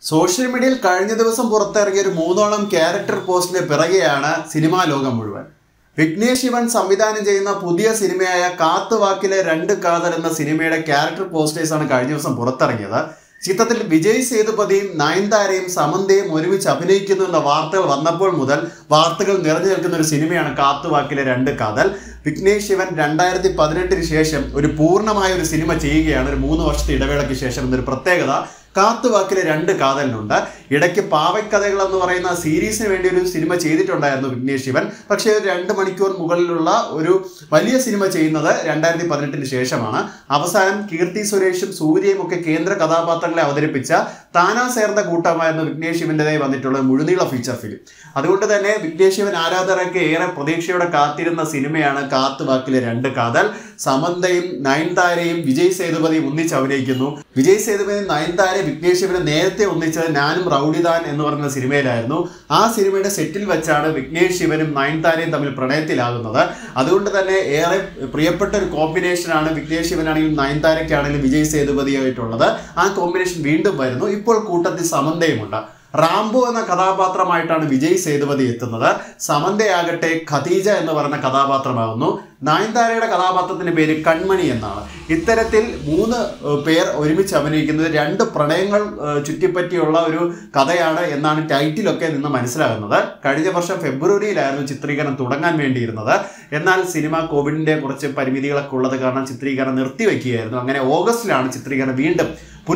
Social മീഡിയയിൽ കഴിഞ്ഞ ദിവസം പുറത്തിറങ്ങിയ ഒരു 3ഓളം ക്യാരക്ടർ പോസ്റ്റിന്റെ പിറകെയാണ് സിനിമാ ലോകം മുഴുവൻ. വിഘ്നേഷ് ശിവൻ സംവിധാനം ചെയ്യുന്ന പുതിയ സിനിമയായ കാത്തുവാക്കിലെ രണ്ട് കാതൽ എന്ന സിനിമയുടെ ക്യാരക്ടർ പോസ്റ്റേഴ്സാണ് കഴിഞ്ഞ ദിവസം പുറത്തിറങ്ങിയത്. ചിത്രത്തിൽ വിജയ് സേതുപതിയും നയൻതാരയും സമന്തയും ഒരുമിച്ച് അഭിനയിക്കുന്നു എന്ന വാർത്തകൾ വന്നപ്പോൾ മുതൽ വാർത്തകൾ നിറഞ്ഞു നിൽക്കുന്ന ഒരു സിനിമയാണ് കാത്തുവാക്കിലെ രണ്ട് കാതൽ. വിഘ്നേഷ് ശിവൻ 2018 ശേഷം ഒരു പൂർണ്ണമായ ഒരു സിനിമ ചെയ്യുകയാണ്. ഒരു 3 വർഷത്തെ ഇടവേളയ്ക്ക് ശേഷം എന്നൊരു പ്രത്യേകത കാത്തുവാക്കിലെ രണ്ട് കാതലിനുണ്ട്. ഇടയ്ക്ക് പാവക്കഥകൾ എന്ന് പറയുന്ന സീരീസിന് വേണ്ടി ഒരു സിനിമ ചെയ്തിട്ടുണ്ടായിരുന്നു വിഘ്നേഷ് ശിവൻ. പക്ഷേ ഒരു 2 മണിക്കൂർ മുകളിലുള്ള ഒരു വലിയ സിനിമ ചെയ്യുന്നത് 2018 ശേഷമാണ്. അവസാനം കീർത്തി സുരേഷും സൂര്യയും ഒക്കെ കേന്ദ്ര കഥാപാത്രങ്ങളെ അവതരിപ്പിച്ച താനാ ചേർന്ന കൂട്ടമായിരുന്നു വിഘ്നേഷ് ശിവൻ്റെതായി വന്നിട്ടുള്ള മുഴുനീള ഫീച്ചർ ഫിലിം. അതുകൊണ്ട് തന്നെ വിഘ്നേഷ് ശിവൻ ആരാധകരൊക്കെ ഏറെ പ്രതീക്ഷയോടെ കാത്തിരുന്ന സിനിമയാണ് കാത്തുവാക്കിലെ രണ്ട് കാതൽ. സമന്തയും നയൻതാരയും വിജയ് സേതുപതിയും ഒന്നിച്ച് അഭിനയിക്കുന്നു. വിജയ് സേതുപതിയും നയൻതാരയും വിഘ്നേഷ് ശിവനെ നേരത്തെ ഒന്നിച്ചത് ഞാനും റൗഡിദാൻ എന്ന് പറയുന്ന സിനിമയിലായിരുന്നു. ആ സിനിമയുടെ സെറ്റിൽ വെച്ചാണ് വിഘ്നേഷ് ശിവനും നയൻതാരയും തമ്മിൽ പ്രണയത്തിലാകുന്നത്. അതുകൊണ്ട് തന്നെ ഏറെ പ്രിയപ്പെട്ട ഒരു കോമ്പിനേഷനാണ് വിഘ്നേഷ് ശിവനാണെങ്കിലും നയൻതാരയ്ക്കാണെങ്കിലും വിജയ് സേതുപതിയായിട്ടുള്ളത്. ആ കോമ്പിനേഷൻ വീണ്ടും വരുന്നു. ഇപ്പോൾ കൂട്ടത്തിൽ സമന്തയുമുണ്ട്. റാംബോ എന്ന കഥാപാത്രമായിട്ടാണ് വിജയ് സേതുപതി എത്തുന്നത്. സമന്തയാകട്ടെ ഖദീജ എന്ന് പറയുന്ന കഥാപാത്രമാകുന്നു. നയൻതാരയുടെ കഥാപാത്രത്തിന്റെ പേര് കൺമണി എന്നാണ്. ഇത്തരത്തിൽ 3 പേർ ഒരുമിച്ച് അഭിനയിക്കുന്നത് 2 പ്രണയങ്ങൾ ചുറ്റിപ്പറ്റിയുള്ള ഒരു കഥയാണ് എന്നാണ് ടൈറ്റിലൊക്കെ നിന്ന് മനസ്സിലാകുന്നത്. കഴിഞ്ഞ വർഷം ഫെബ്രുവരിയിലായിരുന്നു ചിത്രീകരണം തുടങ്ങാൻ വേണ്ടിയിരുന്നത്. എന്നാൽ സിനിമ കോവിഡിന്റെ കുറച്ച് പരിമിതികളൊക്കെ ഉള്ളത് കാരണം ചിത്രീകരണം നിർത്തിവെക്കുകയായിരുന്നു. അങ്ങനെ ഓഗസ്റ്റിലാണ് ചിത്രീകരണം വീണ്ടും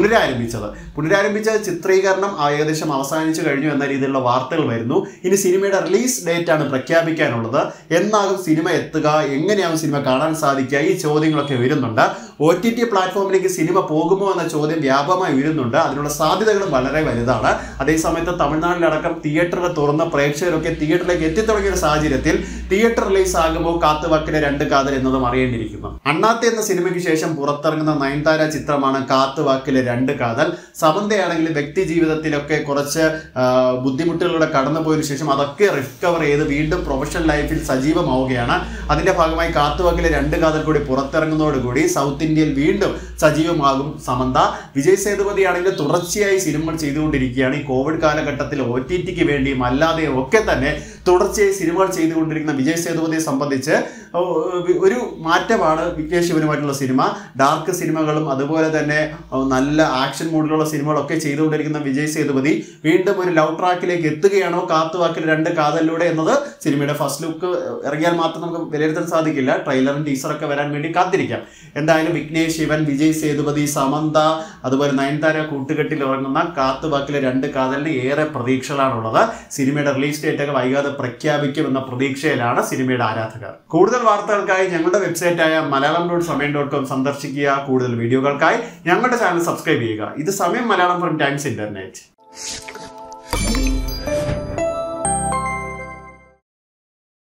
പുനരാരംഭിച്ച ചിത്രീകരണം ഏകദേശം അവസാനിച്ചു കഴിഞ്ഞു എന്ന രീതിയിലുള്ള വാർത്തകൾ വരുന്നു. ഇനി സിനിമയുടെ റിലീസ് ഡേറ്റ് ആണ് പ്രഖ്യാപിക്കാനുള്ളത്. എന്നാകും സിനിമ എത്തുക, എങ്ങനെയാകും സിനിമ കാണാൻ സാധിക്കുക, ഈ ചോദ്യങ്ങളൊക്കെ വരുന്നുണ്ട്. OTT പ്ലാറ്റ്ഫോമിലേക്ക് സിനിമ പോകുമോ എന്ന ചോദ്യം വ്യാപകമായി വരുന്നുണ്ട്. അതിനുള്ള സാധ്യതകളും വളരെ വലുതാണ്. അതേസമയത്ത് തമിഴ്നാട്ടിലടക്കം തിയേറ്ററുകൾ തുറന്ന പ്രേക്ഷകരൊക്കെ തിയേറ്ററിലേക്ക് എത്തിത്തുടങ്ങിയ ഒരു സാഹചര്യത്തിൽ തിയേറ്റർ റിലീസ് ആകുമ്പോൾ കാത്തുവാക്കിലെ രണ്ട് കാതൽ എന്നതും അറിയേണ്ടിയിരിക്കുന്നു. അണ്ണാത്തെ എന്ന സിനിമയ്ക്ക് ശേഷം പുറത്തിറങ്ങുന്ന നയൻതാര ചിത്രമാണ് കാത്തുവാക്കിലെ രണ്ട് കാതൽ. സമന്തയാണെങ്കിൽ വ്യക്തി ജീവിതത്തിലൊക്കെ കുറച്ച് ബുദ്ധിമുട്ടുകളിലൂടെ കടന്നുപോയതിനു ശേഷം അതൊക്കെ റിക്കവർ ചെയ്ത് വീണ്ടും പ്രൊഫഷണൽ ലൈഫിൽ സജീവമാവുകയാണ്. അതിന്റെ ഭാഗമായി കാത്തുവാക്കിലെ രണ്ട് കാതൽ കൂടി പുറത്തിറങ്ങുന്നതോടുകൂടി സൗത്ത് ഇന്ത്യയിൽ വീണ്ടും സജീവമാകും സമന്ത. വിജയ് സേതുപതി ആണെങ്കിൽ തുടർച്ചയായി സിനിമകൾ ചെയ്തുകൊണ്ടിരിക്കുകയാണ്. ഈ കോവിഡ് കാലഘട്ടത്തിൽ OTTക്ക് വേണ്ടിയും അല്ലാതെയും ഒക്കെ തന്നെ തുടർച്ചയായി സിനിമകൾ ചെയ്തുകൊണ്ടിരിക്കുന്ന വിജയ് സേതുപതിയെ സംബന്ധിച്ച് ഒരു മാറ്റമാണ് വിഘ്നേഷ് ശിവനുമായിട്ടുള്ള സിനിമ. ഡാർക്ക് സിനിമകളും അതുപോലെ തന്നെ നല്ല ആക്ഷൻ മൂഡിലുള്ള സിനിമകളൊക്കെ ചെയ്തുകൊണ്ടിരിക്കുന്ന വിജയ് സേതുപതി വീണ്ടും ഒരു ലവ് ട്രാക്കിലേക്ക് എത്തുകയാണോ കാത്തുവാക്കിൽ രണ്ട് കാതലിലൂടെ എന്നത് സിനിമയുടെ ഫസ്റ്റ് ലുക്ക് ഇറങ്ങിയാൽ മാത്രം നമുക്ക് വിലയിരുത്താൻ സാധിക്കില്ല. ട്രെയിലറും ടീസറൊക്കെ വരാൻ വേണ്ടി കാത്തിരിക്കാം. എന്തായാലും വിഘ്നേഷ് ശിവൻ, വിജയ് സേതുപതി, സമന്ത അതുപോലെ നയൻതാര കൂട്ടുകെട്ടിൽ ഇറങ്ങുന്ന കാത്തുവാക്കിലെ രണ്ട് കാതലിന് ഏറെ പ്രതീക്ഷകളാണുള്ളത്. സിനിമയുടെ റിലീസ് ഡേറ്റ് ഒക്കെ വൈകാതെ പ്രഖ്യാപിക്കുമെന്ന പ്രതീക്ഷയിലാണ് സിനിമയുടെ ആരാധകർ. കൂടുതൽ വാർത്തകൾക്കായി ഞങ്ങളുടെ വെബ്സൈറ്റായ malayalam.samayam.com സന്ദർശിക്കുക. കൂടുതൽ വീഡിയോകൾക്കായി ഞങ്ങളുടെ ചാനൽ സബ്സ്ക്രൈബ് ചെയ്യുക. ഇത് സമയം മലയാളം ഫ്രം ടൈംസ് ഇന്റർനെറ്റ്.